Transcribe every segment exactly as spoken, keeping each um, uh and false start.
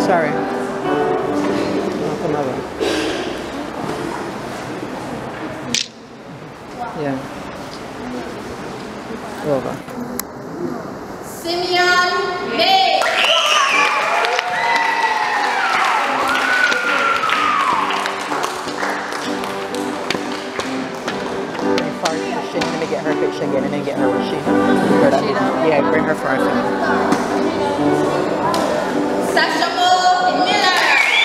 Sorry. Oh, come over. Yeah. Over. Simeon May. Let me get her picture again and then get her what she. Yeah, bring her for our film. Sasha Miller.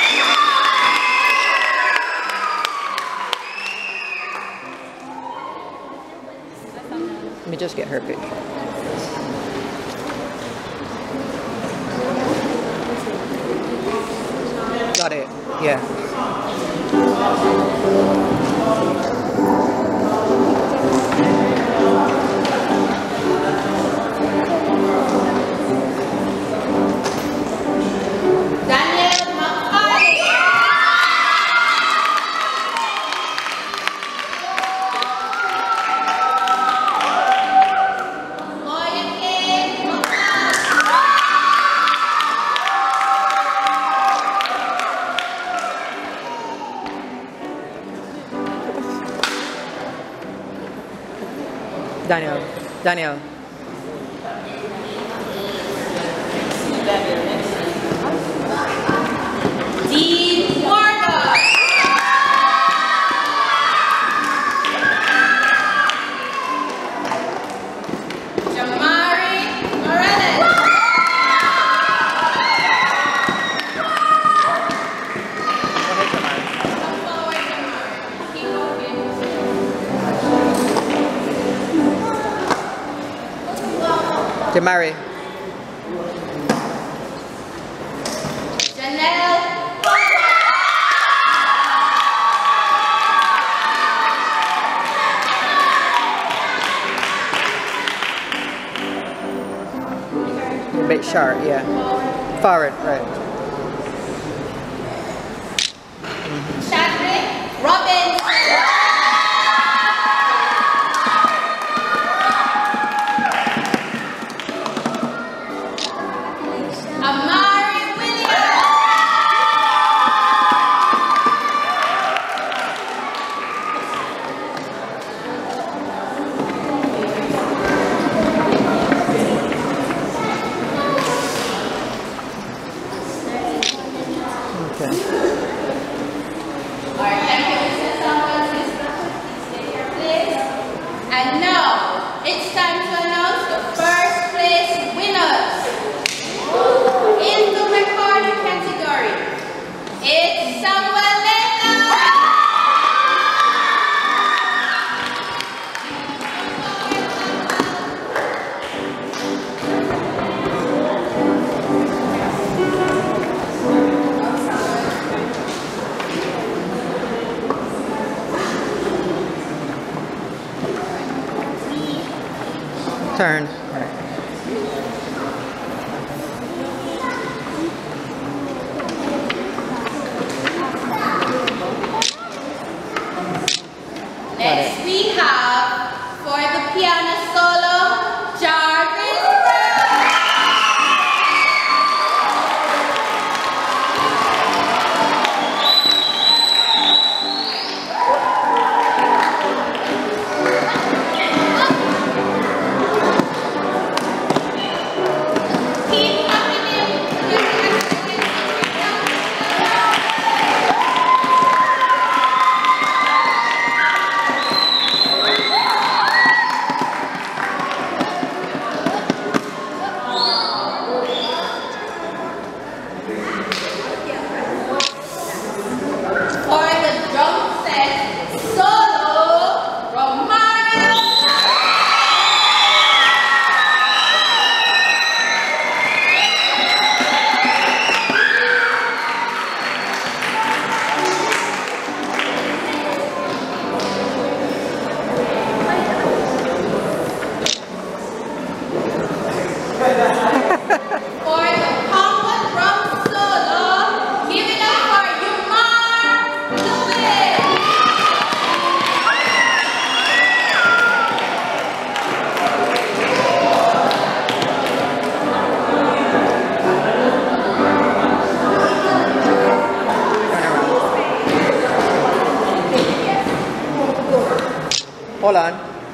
Let me just get her picture. Got it. Yeah. Daniel, Daniel. Dean Morgan. Jamari Morales. Come forward, Jamari. Keep moving. Jamari. Janelle. A bit sharp, yeah. Forward, right. Chadwick Robinson. Amari Williams. Okay. All right, thank you, Mister Samuel. Please stay here, please. And now, it's time to announce the first place winners. In the recording category, it's Samuel Nathan. Turn. Next we have, for the piano solo, Jarvis Keep coming in. For the drum set, solo, Romario. For the combo drum solo, Hold on.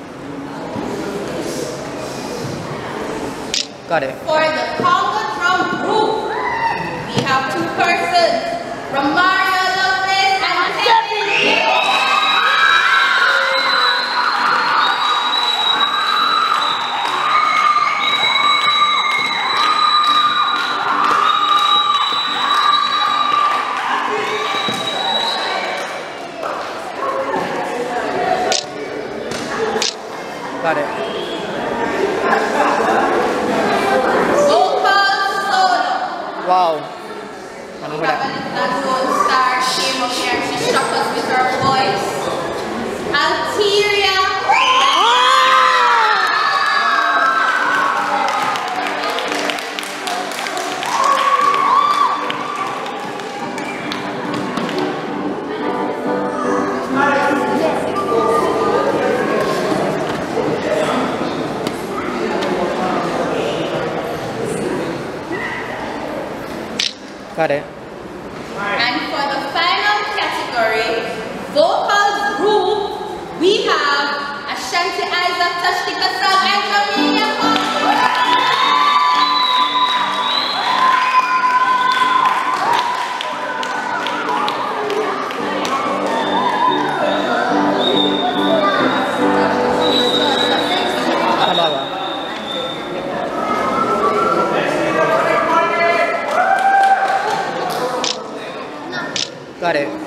Got it. For the Congo drum group, we have two persons, Romario Lopez and Stephanie. Got it. Vocal solo. Wow. Ano We ba have a little gold star came up here. She struck us with her voice. Alteria. Got it. And for the final category, vocal group, we have Ashanti Isaac, Tashtika Sal, and Jamia Tama ba? Got it.